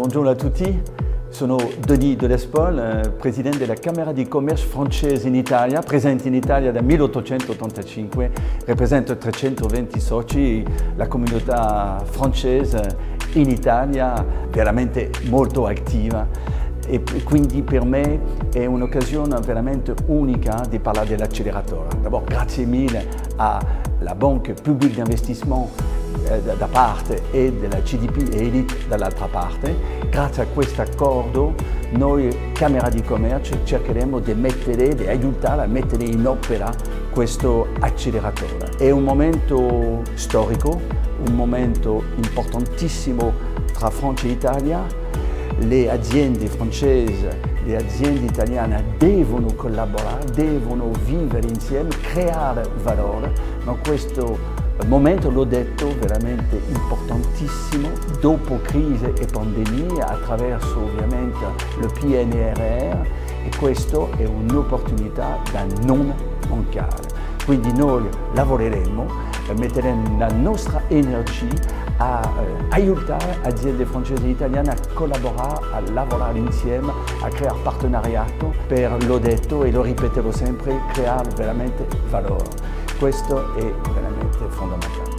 Buongiorno a tutti, sono Denis Delespol, presidente della Camera di Commercio francese in Italia, presente in Italia dal 1885, rappresento 320 soci, la comunità francese in Italia veramente molto attiva e quindi per me è un'occasione veramente unica di parlare dell'acceleratore. D'abord grazie mille alla Banque Publique d'Investissement da parte e della CDP e Elite dall'altra parte. Grazie a questo accordo noi, Camera di Commercio, cercheremo di aiutare a mettere in opera questo acceleratore. È un momento storico, un momento importantissimo tra Francia e Italia. Le aziende francesi, le aziende italiane devono collaborare, devono vivere insieme, creare valore, ma questo momento, l'ho detto, veramente importantissimo, dopo crisi e pandemia, attraverso ovviamente il PNRR, e questo è un'opportunità da non mancare. Quindi noi lavoreremo, metteremo la nostra energia a aiutare aziende francesi e italiane a collaborare, a lavorare insieme, a creare partenariato per, l'ho detto e lo ripeterò sempre, creare veramente valore. Questo è veramente fondamentale.